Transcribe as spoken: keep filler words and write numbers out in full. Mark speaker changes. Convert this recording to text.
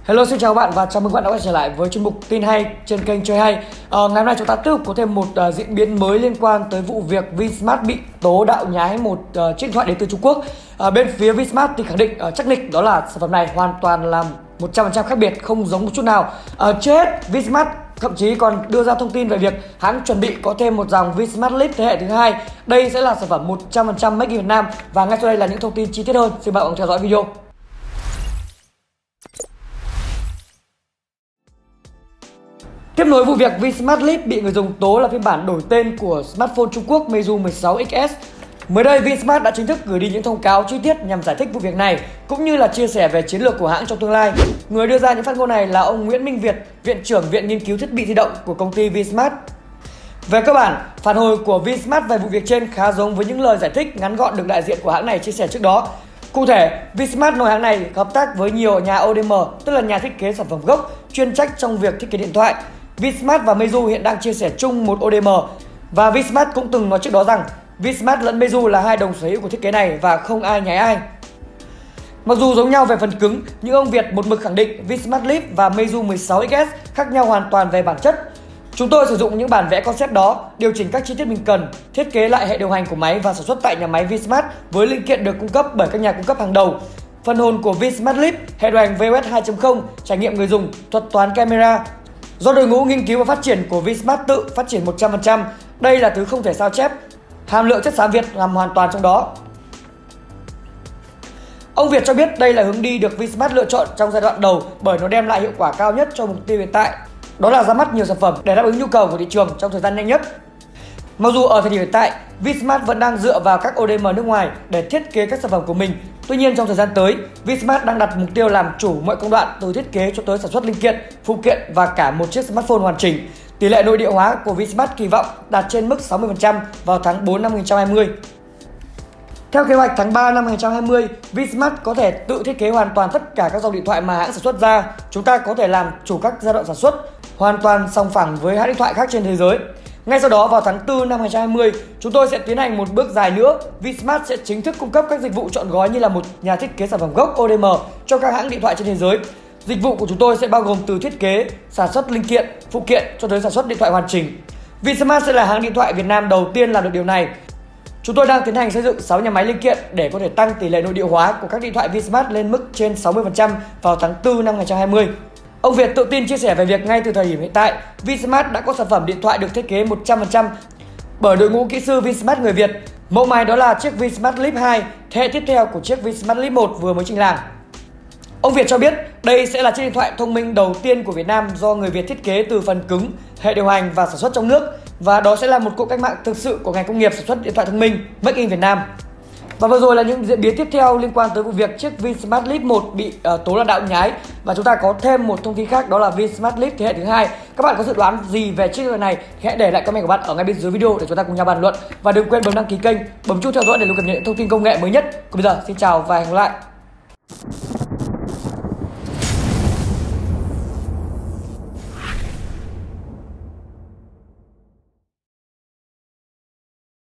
Speaker 1: Hello, xin chào các bạn và chào mừng các bạn đã quay trở lại với chuyên mục tin hay trên kênh Chơi Hay. Ờ, ngày hôm nay chúng ta tiếp tục có thêm một uh, diễn biến mới liên quan tới vụ việc Vinsmart bị tố đạo nhái một uh, chiếc điện thoại đến từ Trung Quốc. Uh, bên phía Vinsmart thì khẳng định uh, chắc nịch đó là sản phẩm này hoàn toàn là một trăm phần trăm khác biệt, không giống một chút nào. Uh, trước hết, Vinsmart thậm chí còn đưa ra thông tin về việc hãng chuẩn bị có thêm một dòng Vinsmart Lite thế hệ thứ hai. Đây sẽ là sản phẩm một trăm phần trăm Make in Việt Nam và ngay sau đây là những thông tin chi tiết hơn. Xin mời bạn cùng theo dõi video. Tiếp nối vụ việc Vinsmart Lite bị người dùng tố là phiên bản đổi tên của smartphone Trung Quốc Meizu mười sáu X S. Mới đây, Vinsmart đã chính thức gửi đi những thông cáo chi tiết nhằm giải thích vụ việc này, cũng như là chia sẻ về chiến lược của hãng trong tương lai. Người đưa ra những phát ngôn này là ông Nguyễn Minh Việt, Viện trưởng Viện Nghiên cứu Thiết bị di động của công ty Vinsmart. Về cơ bản, phản hồi của Vinsmart về vụ việc trên khá giống với những lời giải thích ngắn gọn được đại diện của hãng này chia sẻ trước đó. Cụ thể, Vinsmart nói hãng này hợp tác với nhiều nhà O D M, tức là nhà thiết kế sản phẩm gốc, chuyên trách trong việc thiết kế điện thoại. Vinsmart và Meizu hiện đang chia sẻ chung một O D M và Vinsmart cũng từng nói trước đó rằng Vinsmart lẫn Meizu là hai đồng sở hữu của thiết kế này và không ai nhái ai. Mặc dù giống nhau về phần cứng, nhưng ông Việt một mực khẳng định Vinsmart Lite và Meizu mười sáu X S khác nhau hoàn toàn về bản chất. Chúng tôi sử dụng những bản vẽ concept đó, điều chỉnh các chi tiết mình cần, thiết kế lại hệ điều hành của máy và sản xuất tại nhà máy Vinsmart với linh kiện được cung cấp bởi các nhà cung cấp hàng đầu. Phần hồn của Vinsmart Lite, hệ điều hành V O S hai chấm không, trải nghiệm người dùng, thuật toán camera. Do đội ngũ nghiên cứu và phát triển của Vinsmart tự phát triển một trăm phần trăm, đây là thứ không thể sao chép. Hàm lượng chất xám Việt nằm hoàn toàn trong đó. Ông Việt cho biết đây là hướng đi được Vinsmart lựa chọn trong giai đoạn đầu bởi nó đem lại hiệu quả cao nhất cho mục tiêu hiện tại. Đó là ra mắt nhiều sản phẩm để đáp ứng nhu cầu của thị trường trong thời gian nhanh nhất. Mặc dù ở thời điểm hiện tại, Vinsmart vẫn đang dựa vào các O D M nước ngoài để thiết kế các sản phẩm của mình. Tuy nhiên trong thời gian tới, Vinsmart đang đặt mục tiêu làm chủ mọi công đoạn từ thiết kế cho tới sản xuất linh kiện, phụ kiện và cả một chiếc smartphone hoàn chỉnh. Tỷ lệ nội địa hóa của Vinsmart kỳ vọng đạt trên mức sáu mươi phần trăm vào tháng bốn năm hai nghìn không trăm hai mươi. Theo kế hoạch tháng ba năm hai nghìn không trăm hai mươi, Vinsmart có thể tự thiết kế hoàn toàn tất cả các dòng điện thoại mà hãng sản xuất ra. Chúng ta có thể làm chủ các giai đoạn sản xuất, hoàn toàn song phẳng với hãng điện thoại khác trên thế giới. Ngay sau đó vào tháng tư năm hai nghìn không trăm hai mươi, chúng tôi sẽ tiến hành một bước dài nữa. Vinsmart sẽ chính thức cung cấp các dịch vụ trọn gói như là một nhà thiết kế sản phẩm gốc O D M cho các hãng điện thoại trên thế giới. Dịch vụ của chúng tôi sẽ bao gồm từ thiết kế, sản xuất linh kiện, phụ kiện cho tới sản xuất điện thoại hoàn chỉnh. Vinsmart sẽ là hãng điện thoại Việt Nam đầu tiên làm được điều này. Chúng tôi đang tiến hành xây dựng sáu nhà máy linh kiện để có thể tăng tỷ lệ nội địa hóa của các điện thoại Vinsmart lên mức trên sáu mươi phần trăm vào tháng tư năm hai nghìn không trăm hai mươi. Ông Việt tự tin chia sẻ về việc ngay từ thời điểm hiện tại, Vinsmart đã có sản phẩm điện thoại được thiết kế một trăm phần trăm bởi đội ngũ kỹ sư Vinsmart người Việt. Mẫu máy đó là chiếc Vinsmart Lite hai, thế hệ tiếp theo của chiếc Vinsmart Lite một vừa mới trình làng. Ông Việt cho biết đây sẽ là chiếc điện thoại thông minh đầu tiên của Việt Nam do người Việt thiết kế từ phần cứng, hệ điều hành và sản xuất trong nước, và đó sẽ là một cuộc cách mạng thực sự của ngành công nghiệp sản xuất điện thoại thông minh Make in Việt Nam. Và vừa rồi là những diễn biến tiếp theo liên quan tới vụ việc chiếc Vinsmart Lite một bị uh, tố là đạo nhái, và chúng ta có thêm một thông tin khác, đó là Vinsmart Lite thế hệ thứ hai. Các bạn có dự đoán gì về chiếc điện thoại này thì hãy để lại comment của bạn ở ngay bên dưới video để chúng ta cùng nhau bàn luận, và đừng quên bấm đăng ký kênh, bấm chuông theo dõi để luôn cập nhật những thông tin công nghệ mới nhất. Còn bây giờ xin chào và hẹn gặp lại.